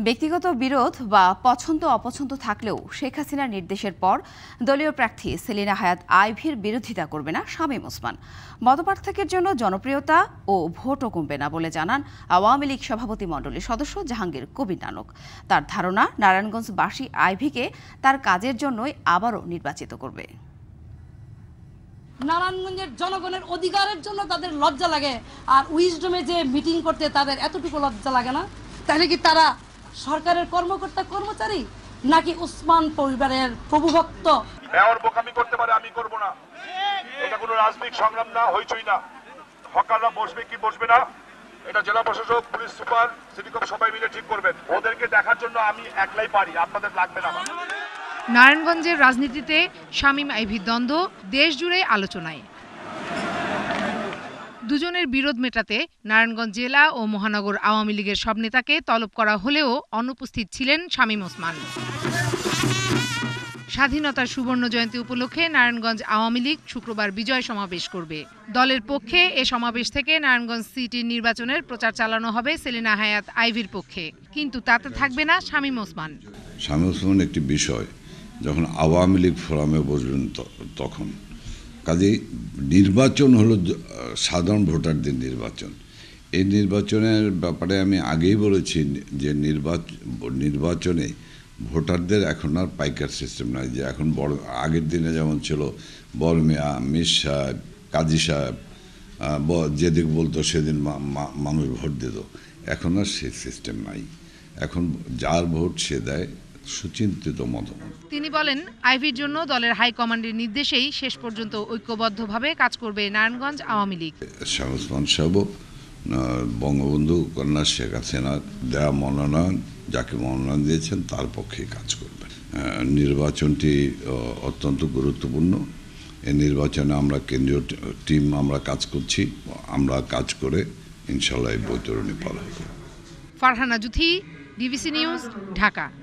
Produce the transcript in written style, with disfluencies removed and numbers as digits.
ব্যক্তিগত বিরোধ বা পছন্দ অপছন্দ থাকলেও শেখ হাসিনার নির্দেশের পর দলীয় প্রার্থী সেলিনা হায়াৎ আইভীর বিরোধিতা করবে না শামীম ওসমান। মতপার্থক্যের জন্য জনপ্রিয়তা ও ভোটও কমবে না বলে জানান আওয়ামী লীগ সভাপতি মণ্ডলীর সদস্য জাহাঙ্গীর কবির নানক। তার ধারণা, নারায়ণগঞ্জবাসী আইভীকে তার কাজের জন্যই আবারও নির্বাচিত করবে। নারায়ণগঞ্জের জনগণের অধিকারের জন্য তাদের লজ্জা লাগে, আর উইজডমে যে মিটিং করতে তাদের এতটুকু লজ্জা লাগে না? তাহলে কি তারা সরকারের কর্মকর্তা কর্মচারী নাকি ওসমান পরিবারের প্রভুভক্ত? মেয়র বোকামি করতে পারে, আমি করব না। এটা কোনো রাজনৈতিক সংগ্রাম না, হইচই না। হকাররা বসবে কি বসবে না এটা জেলা প্রশাসক, পুলিশ সুপার, সিটি কর্পোরেশন সবাই মিলে ঠিক করবেন। ওদেরকে দেখার জন্য আমি একলাই পারি, আপনাদের লাগবে না। নারায়ণগঞ্জের রাজনীতিতে শামীম আইভীর দ্বন্দ্ব দেশ জুড়ে আলোচনায়। দুজনের বিরোধ মেটাতে নারায়ণগঞ্জ জেলা ও মহানগর আওয়ামী লীগের সব নেতাকে তলব করা হলেও অনুপস্থিত ছিলেন শামীম ওসমান। স্বাধীনতার সুবর্ণ জয়ন্তী উপলক্ষে নারায়ণগঞ্জ আওয়ামী লীগ শুক্রবার বিজয় সমাবেশ করবে। দলের পক্ষে এ সমাবেশ থেকে নারায়ণগঞ্জ সিটির নির্বাচনের প্রচার চালানো হবে সেলিনা হায়াৎ আইভীর পক্ষে, কিন্তু তাতে থাকবে না শামীম ওসমান। শামীম ওসমান একটি বিষয় যখন আওয়ামী লীগ ফোরামে বসবেন তখন, কাজেই নির্বাচন হলো সাধারণ ভোটারদের নির্বাচন। এই নির্বাচনের ব্যাপারে আমি আগেই বলেছি যে নির্বাচনে ভোটারদের এখন আর পাইকার সিস্টেম নাই, যে এখন বড় আগের দিনে যেমন ছিল বড় মিয়া, মির সাহেব, কাজী সাহেব যেদিক বলতো সেদিন মানুষ ভোট দিত। এখন আর সেই সিস্টেম নাই। এখন যার ভোট সে দেয়, সুচিন্তিত মতামত। তিনি বলেন, আইভীর জন্য দলের হাইকমান্ডের নির্দেশেই শেষ পর্যন্ত ঐক্যবদ্ধভাবে কাজ করবে নারায়ণগঞ্জ আওয়ামী লীগ। শামীম ওসমান সাহেব বঙ্গবন্ধু কন্যা শেখ হাসিনার দেয়া মনোনয়ন, যাকে মনোনয়ন দিয়েছেন তার পক্ষেই কাজ করবেন। নির্বাচনটি অত্যন্ত গুরুত্বপূর্ণ। এই নির্বাচনে আমরা কেন্দ্রীয় টিম আমরা কাজ করছি। আমরা কাজ করে ইনশাল্লাহ এই বৈতরণী পার হব। Farhana Juthi, DBC news, Dhaka.